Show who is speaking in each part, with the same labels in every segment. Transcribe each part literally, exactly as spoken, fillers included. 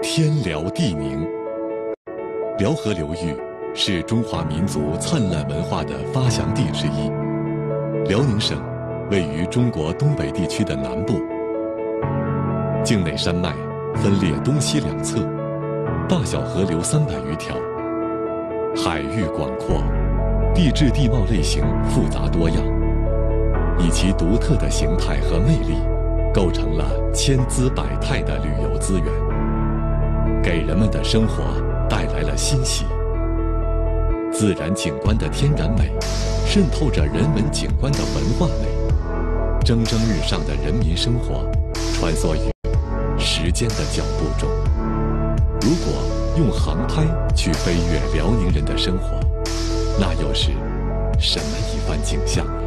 Speaker 1: 天辽地宁。辽河流域是中华民族灿烂文化的发祥地之一。辽宁省位于中国东北地区的南部，境内山脉分列东西两侧，大小河流三百余条，海域广阔，地质地貌类型复杂多样，以其独特的形态和魅力，构成了千姿百态的旅游资源，给人们的生活带来了欣喜。自然景观的天然美，渗透着人文景观的文化美，蒸蒸日上的人民生活，穿梭于时间的脚步中。如果用航拍去飞越辽宁人的生活，那又是什么一番景象呢？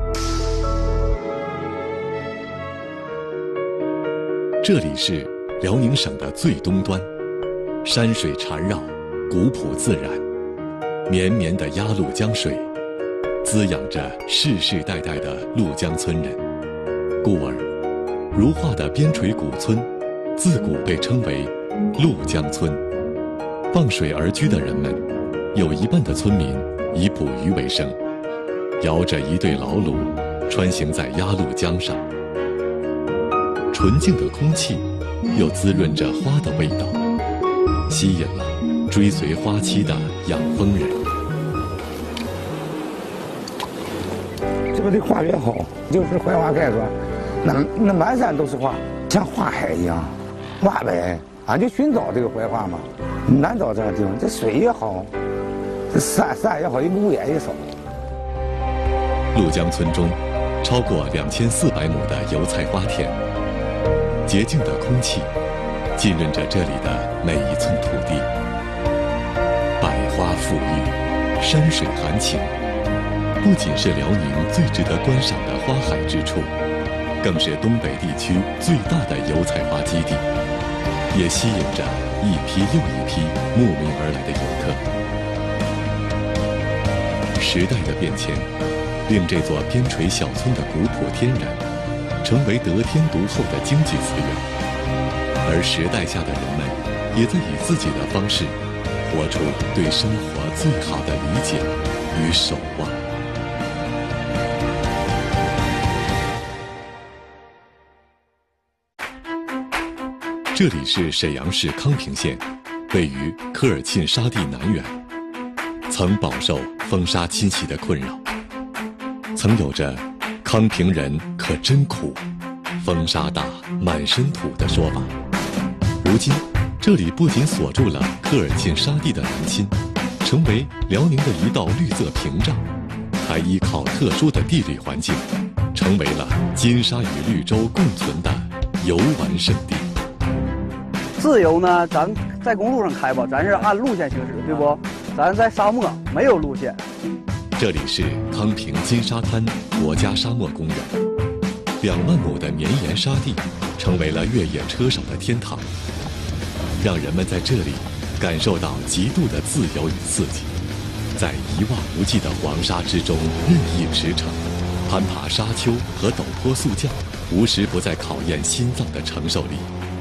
Speaker 1: 这里是辽宁省的最东端，山水缠绕，古朴自然，绵绵的鸭绿江水滋养着世世代代的陆江村人，故而如画的边陲古村自古被称为陆江村。傍水而居的人们，有一半的村民以捕鱼为生，摇着一对老橹穿行在鸭绿江上。纯净的空气又滋润着花的味道，吸引了追随花期的养蜂人。
Speaker 2: 这个的花越好，就是槐花开了，那那满山都是花，像花海一样。挖呗，俺就寻找这个槐花嘛，难找这个地方。这水也好，这山山也好，路也也少。
Speaker 1: 陆江村中，超过两千四百亩的油菜花田，洁净的空气浸润着这里的每一寸土地。百花馥郁，山水含情，不仅是辽宁最值得观赏的花海之处，更是东北地区最大的油菜花基地，也吸引着一批又一批慕名而来的游客。时代的变迁，令这座边陲小村的古朴天然，成为得天独厚的经济资源，而时代下的人们，也在以自己的方式，活出对生活最好的理解与守望。这里是沈阳市康平县，位于科尔沁沙地南缘，曾饱受风沙侵袭的困扰，曾有着康平人可真苦，风沙大满身土的说法。如今这里不仅锁住了科尔沁沙地的南侵，成为辽宁的一道绿色屏障，还依靠特殊的地理环境，成为了金沙与绿洲共存的游玩胜地。
Speaker 3: 自由呢，咱在公路上开吧，咱是按路线行驶，对不？咱在沙漠没有路线。
Speaker 1: 这里是康平金沙滩国家沙漠公园，两万亩的绵延沙地，成为了越野车手的天堂，让人们在这里感受到极度的自由与刺激，在一望无际的黄沙之中任意驰骋，攀爬沙丘和陡坡速降，无时不在考验心脏的承受力。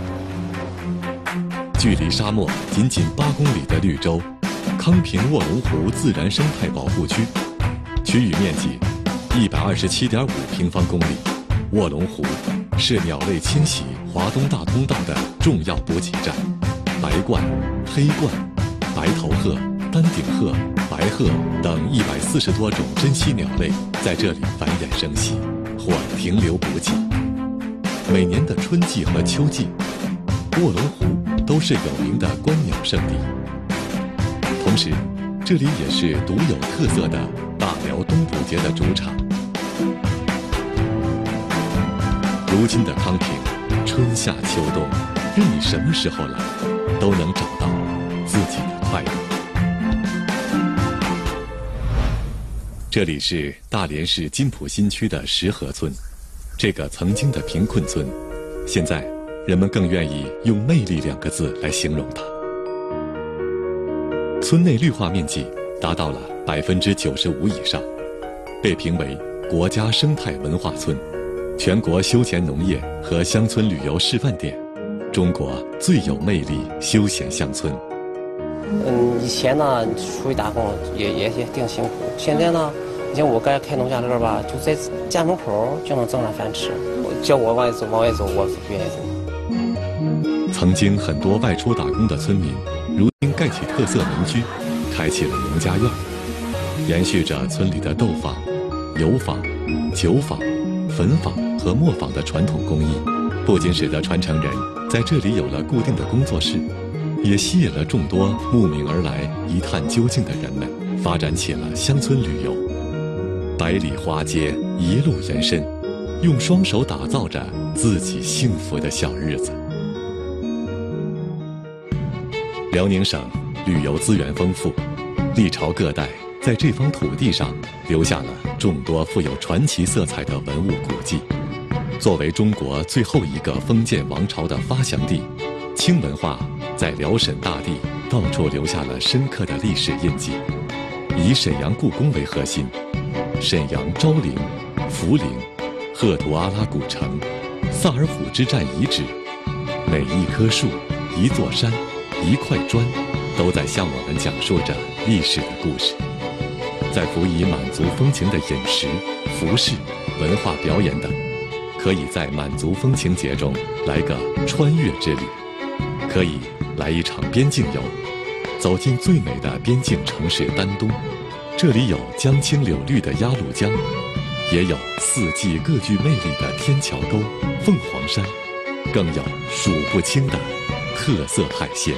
Speaker 1: 距离沙漠仅仅八公里的绿洲康平卧龙湖自然生态保护区，区域面积一百二十七点五平方公里。卧龙湖是鸟类迁徙华东大通道的重要补给站，白鹳、黑鹳、白头鹤、丹顶鹤、白鹤等一百四十多种珍稀鸟类在这里繁衍生息或停留补给。每年的春季和秋季，卧龙湖都是有名的观鸟胜地，同时这里也是独有特色的大辽冬捕节的主场。如今的康平，春夏秋冬，任你什么时候来，都能找到自己的快乐。这里是大连市金浦新区的石河村，这个曾经的贫困村，现在人们更愿意用魅力两个字来形容它。村内绿化面积达到了百分之九十五以上，被评为国家生态文化村、全国休闲农业和乡村旅游示范点、 中国最有魅力休闲乡村。
Speaker 4: 嗯，以前呢出去打工也也也挺辛苦，现在呢，你像我该开农家乐吧，就在家门口就能挣上饭吃。叫我往外走，往外走，我是不愿意走。
Speaker 1: 曾经很多外出打工的村民，如今盖起特色民居，开起了农家院，延续着村里的豆坊、油坊、酒坊、粉坊和磨坊的传统工艺，不仅使得传承人在这里有了固定的工作室，也吸引了众多慕名而来一探究竟的人们，发展起了乡村旅游。百里花街一路延伸，用双手打造着自己幸福的小日子。辽宁省旅游资源丰富，历朝各代在这方土地上留下了众多富有传奇色彩的文物古迹。作为中国最后一个封建王朝的发祥地，清文化在辽沈大地到处留下了深刻的历史印记。以沈阳故宫为核心，沈阳昭陵、福陵、赫图阿拉古城、萨尔浒之战遗址，每一棵树、一座山、一块砖，都在向我们讲述着历史的故事。在辅以满族风情的饮食、服饰、文化表演等，可以在满族风情节中来个穿越之旅，可以来一场边境游，走进最美的边境城市丹东。这里有江青柳绿的鸭绿江，也有四季各具魅力的天桥沟、凤凰山，更有数不清的特色海鲜。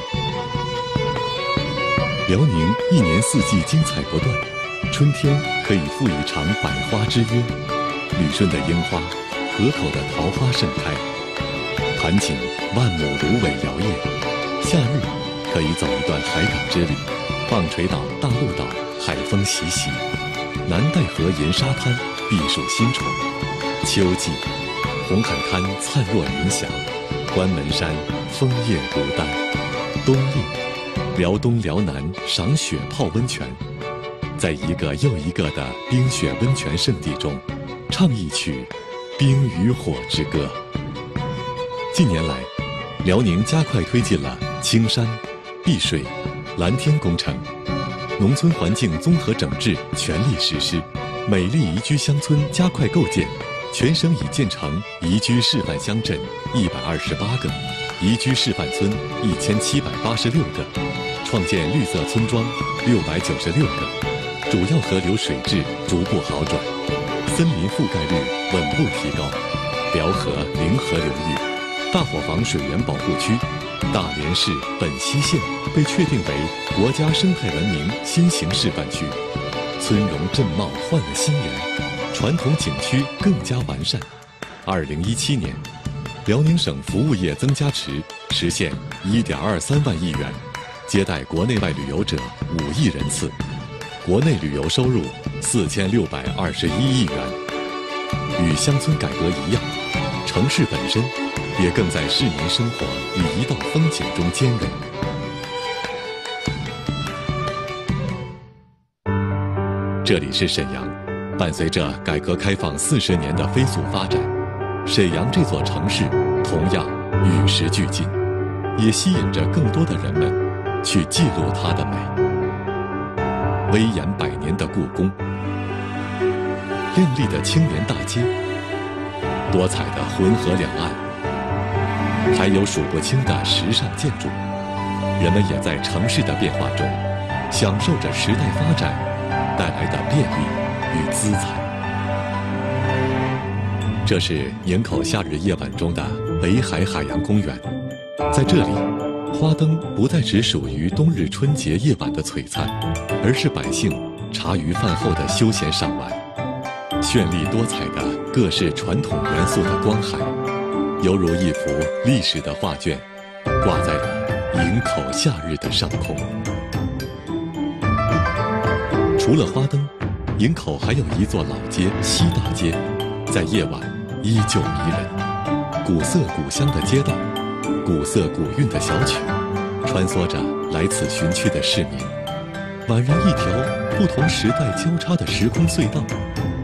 Speaker 1: 辽宁一年四季精彩不断，春天可以赴一场百花之约，旅顺的樱花，河口的桃花盛开，盘锦万亩芦苇摇曳。夏日可以走一段海港之旅，棒槌岛、大陆岛海风习习，南戴河银沙滩避暑新宠。秋季，红海滩灿若云霞，关门山枫叶如丹。冬令，辽东辽南赏雪泡温泉，在一个又一个的冰雪温泉圣地中，唱一曲冰与火之歌。近年来，辽宁加快推进了青山、碧水、蓝天工程，农村环境综合整治全力实施，美丽宜居乡村加快构建，全省已建成宜居示范乡镇一百二十八个，宜居示范村一千七百八十六个，创建绿色村庄六百九十六个，主要河流水质逐步好转，森林覆盖率稳步提高。辽河凌河流域大伙房水源保护区大连市本溪县被确定为国家生态文明新型示范区，村容镇貌换了新颜，传统景区更加完善。二零一七年，辽宁省服务业增加值实现一点二三万亿元，接待国内外旅游者五亿人次，国内旅游收入四千六百二十一亿元。与乡村改革一样，城市本身也更在市民生活与一道风景中兼容。这里是沈阳，伴随着改革开放四十年的飞速发展，沈阳这座城市同样与时俱进，也吸引着更多的人们去记录它的美。威严百年的故宫，亮丽的青莲大街，多彩的浑河两岸，还有数不清的时尚建筑，人们也在城市的变化中，享受着时代发展带来的便利与姿彩。这是宁口夏日夜晚中的北海海洋公园，在这里，花灯不再只属于冬日春节夜晚的璀璨，而是百姓茶余饭后的休闲赏玩。绚丽多彩的各式传统元素的光海，犹如一幅历史的画卷，挂在了营口夏日的上空。除了花灯，营口还有一座老街西大街，在夜晚依旧迷人。古色古香的街道，古色古韵的小曲，穿梭着来此寻趣的市民，宛然一条不同时代交叉的时空隧道。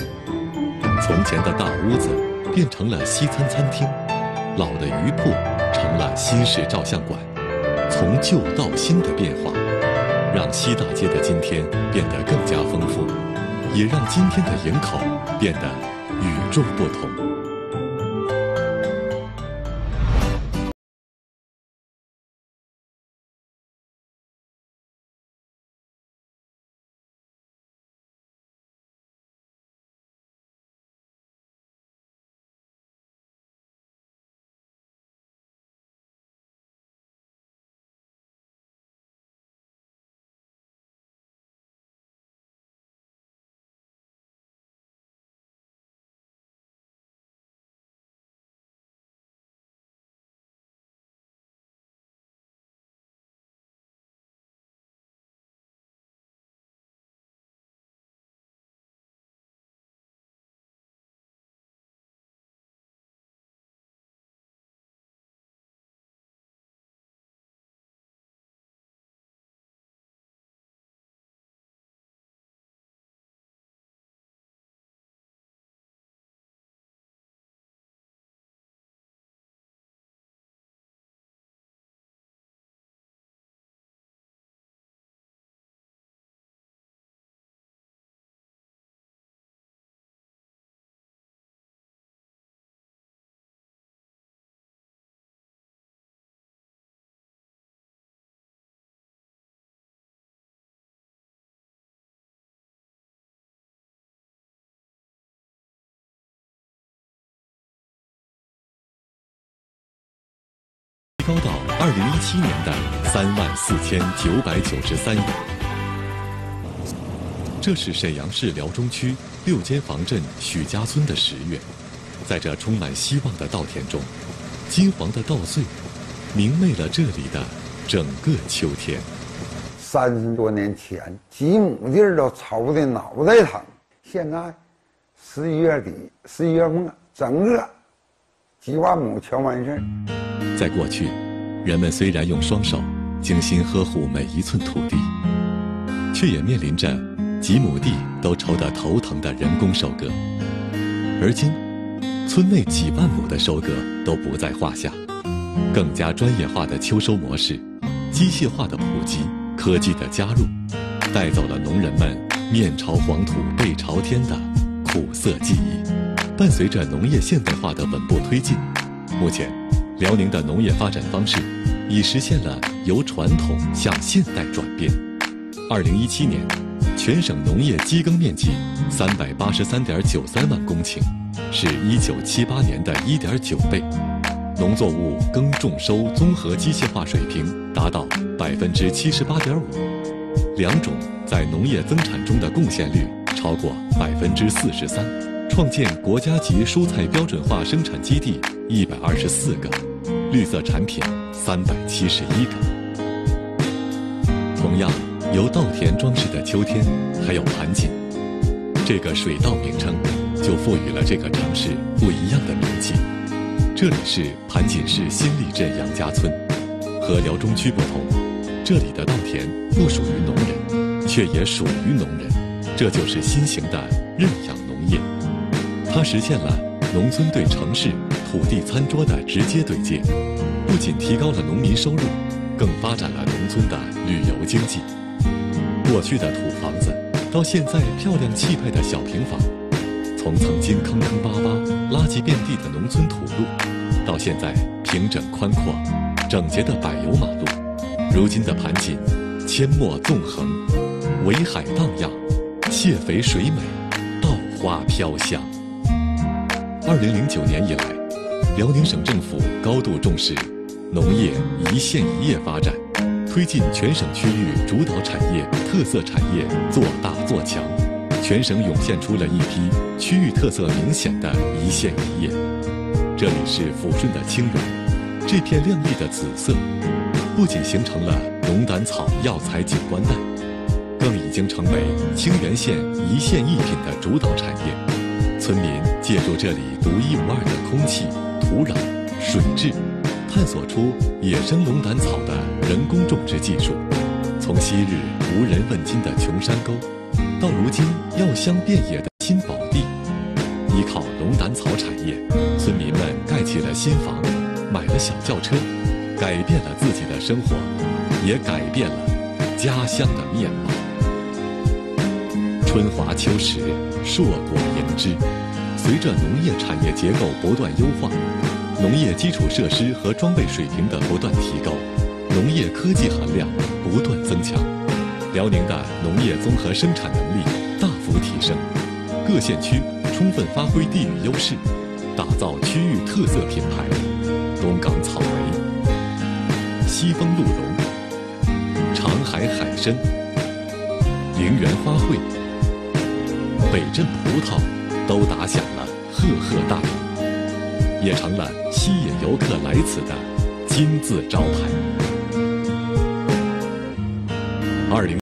Speaker 1: 从前的大屋子变成了西餐餐厅，老的鱼铺成了新式照相馆，从旧到新的变化，让西大街的今天变得更加丰富，也让今天的营口变得与众不同。高到二零一七年的三万四千九百九十三元。这是沈阳市辽中区六间房镇许家村的十月，在这充满希望的稻田中，金黄的稻穗明媚了这里的整个秋天。
Speaker 2: 三十多年前，几亩地都愁得脑袋疼，现在十一月底、十一月末，整个几万亩全完事儿。
Speaker 1: 在过去，人们虽然用双手精心呵护每一寸土地，却也面临着几亩地都愁得头疼的人工收割。而今，村内几万亩的收割都不在话下，更加专业化的秋收模式、机械化的普及、科技的加入，带走了农人们面朝黄土背朝天的苦涩记忆。伴随着农业现代化的稳步推进，目前辽宁的农业发展方式已实现了由传统向现代转变。二零一七年，全省农业机耕面积三百八十三点九三万公顷，是一九七八年的一点九倍。农作物耕种收综合机械化水平达到百分之七十八点五，两种在农业增产中的贡献率超过百分之四十三。创建国家级蔬菜标准化生产基地一百二十四个，绿色产品三百七十一个。同样，由稻田装饰的秋天，还有盘锦，这个水稻名称就赋予了这个城市不一样的名气。这里是盘锦市新立镇杨家村，和辽中区不同，这里的稻田不属于农人，却也属于农人，这就是新型的认养农业。它实现了农村对城市土地餐桌的直接对接，不仅提高了农民收入，更发展了农村的旅游经济。过去的土房子，到现在漂亮气派的小平房，从曾经坑坑洼洼、垃圾遍地的农村土路，到现在平整宽阔、整洁的柏油马路，如今的盘锦，阡陌纵横，围海荡漾，蟹肥水美，稻花飘香。二零零九年以来，辽宁省政府高度重视农业一县一业发展，推进全省区域主导产业、特色产业做大做强，全省涌现出了一批区域特色明显的一县一业。这里是抚顺的清源，这片亮丽的紫色，不仅形成了龙胆草药材景观带，更已经成为清源县一县一品的主导产业。村民借助这里独一无二的空气、土壤、水质，探索出野生龙胆草的人工种植技术，从昔日无人问津的穷山沟，到如今药香遍野的新宝地。依靠龙胆草产业，村民们盖起了新房， 买了小轿车，改变了自己的生活，也改变了家乡的面貌。春华秋实，硕果盈枝。随着农业产业结构不断优化，农业基础设施和装备水平的不断提高，农业科技含量不断增强，辽宁的农业综合生产能力大幅提升，各县区充分发挥地域优势，打造区域特色品牌。龙岗草莓、西风鹿茸、长海海参、陵园花卉、北镇葡萄都打响了赫赫大名，也成了吸引游客来此的金字招牌。二零。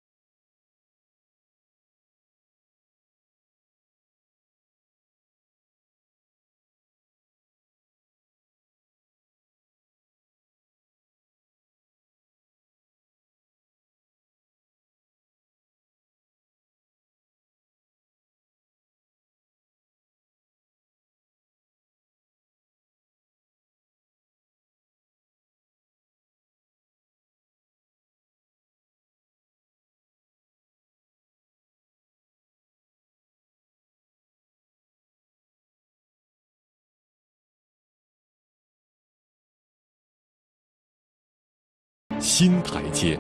Speaker 1: 新台阶。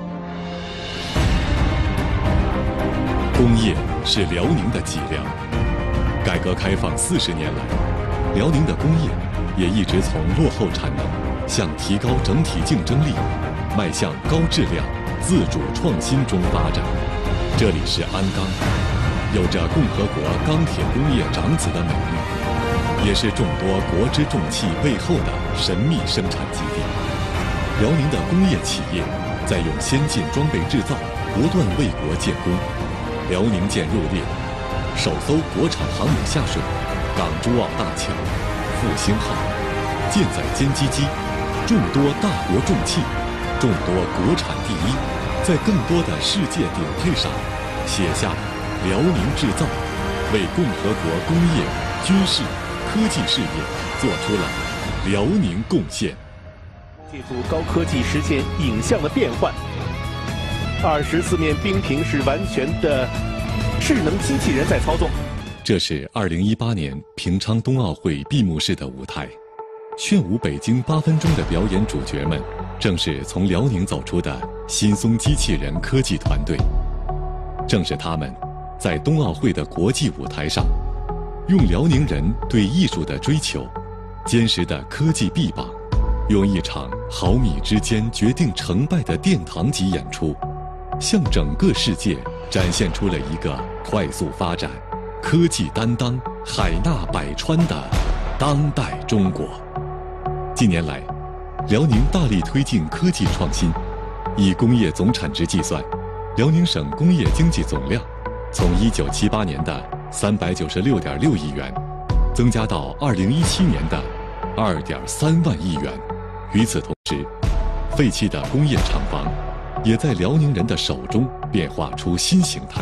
Speaker 1: 工业是辽宁的脊梁。改革开放四十年来，辽宁的工业也一直从落后产能向提高整体竞争力，迈向高质量、自主创新中发展。这里是鞍钢，有着共和国钢铁工业长子的美誉，也是众多国之重器背后的神秘生产基地。辽宁的工业企业在用先进装备制造不断为国建功。辽宁舰入列，首艘国产航母下水，港珠澳大桥、复兴号、舰载歼击机，众多大国重器，众多国产第一，在更多的世界顶配上写下了辽宁制造，为共和国工业、军事、科技事业做出了辽宁贡献。
Speaker 5: 借助高科技实现影像的变换，二十四面冰屏是完全的智能机器人在操纵。
Speaker 1: 这是二零一八年平昌冬奥会闭幕式的舞台，炫舞北京八分钟的表演主角们，正是从辽宁走出的新松机器人科技团队。正是他们，在冬奥会的国际舞台上，用辽宁人对艺术的追求，坚实的科技臂膀，用一场毫米之间决定成败的殿堂级演出，向整个世界展现出了一个快速发展、科技担当、海纳百川的当代中国。近年来，辽宁大力推进科技创新，以工业总产值计算，辽宁省工业经济总量从一九七八年的三百九十六点六亿元，增加到二零一七年的二点三万亿元。与此同时，废弃的工业厂房也在辽宁人的手中变化出新形态。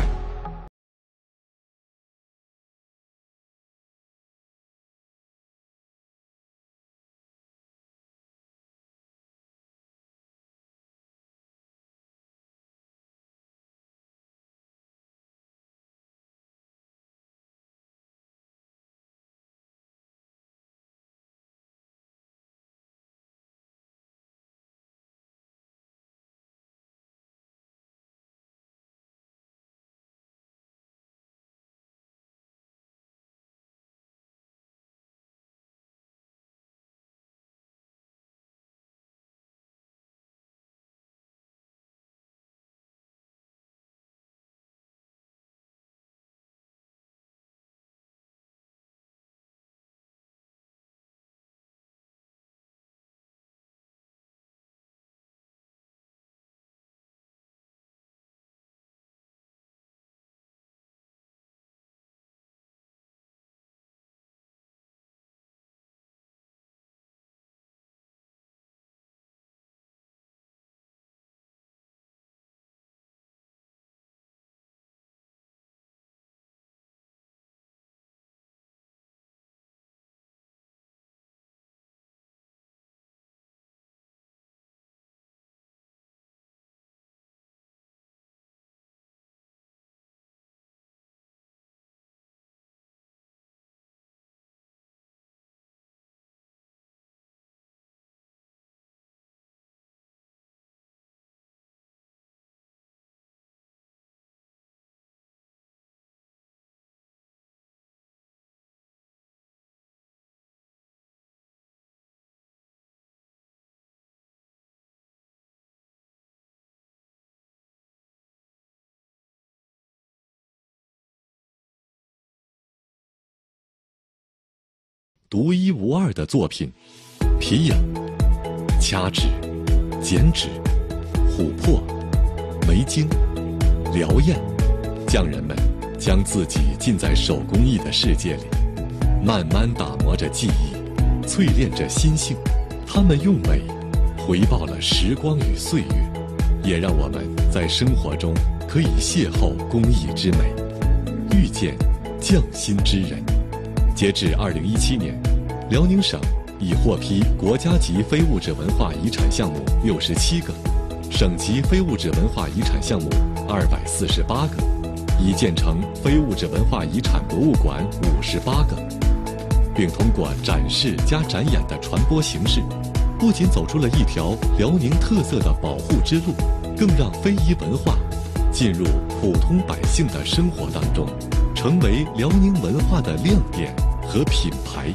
Speaker 1: 独一无二的作品：皮影、掐纸、剪纸、琥珀、梅晶、燎砚，匠人们将自己浸在手工艺的世界里，慢慢打磨着技艺，淬炼着心性。他们用美回报了时光与岁月，也让我们在生活中可以邂逅工艺之美，遇见匠心之人。截至二零一七年，辽宁省已获批国家级非物质文化遗产项目六十七个，省级非物质文化遗产项目二百四十八个，已建成非物质文化遗产博物馆五十八个，并通过展示加展演的传播形式，不仅走出了一条辽宁特色的保护之路，更让非遗文化进入普通百姓的生活当中，成为辽宁文化的亮点和品牌。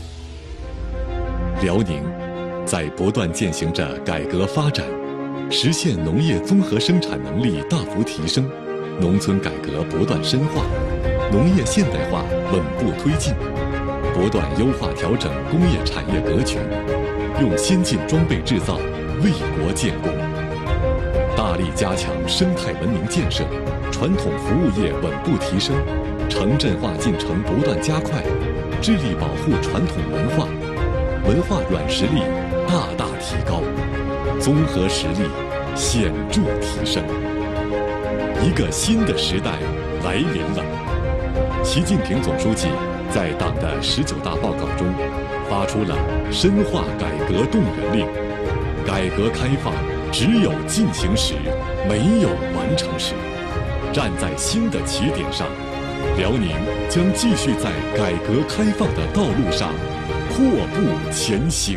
Speaker 1: 辽宁在不断践行着改革发展，实现农业综合生产能力大幅提升，农村改革不断深化，农业现代化稳步推进，不断优化调整工业产业格局，用先进装备制造为国建功，大力加强生态文明建设，传统服务业稳步提升，城镇化进程不断加快，致力保护传统文化，文化软实力大大提高，综合实力显著提升。一个新的时代来临了。习近平总书记在党的十九大报告中发出了深化改革动员令，改革开放只有进行时，没有完成时。站在新的起点上，辽宁将继续在改革开放的道路上阔步前行。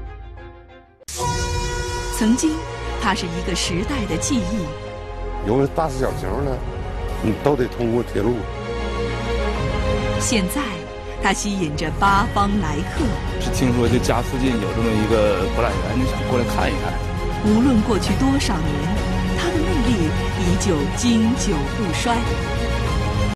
Speaker 6: 曾经，它是一个时代的记忆。
Speaker 7: 有大事小情呢，你都得通过铁路。
Speaker 6: 现在，它吸引着八方来客。
Speaker 8: 是听说这家附近有这么一个博览园，就想过来看一看。
Speaker 6: 无论过去多少年，它的魅力依旧经久不衰。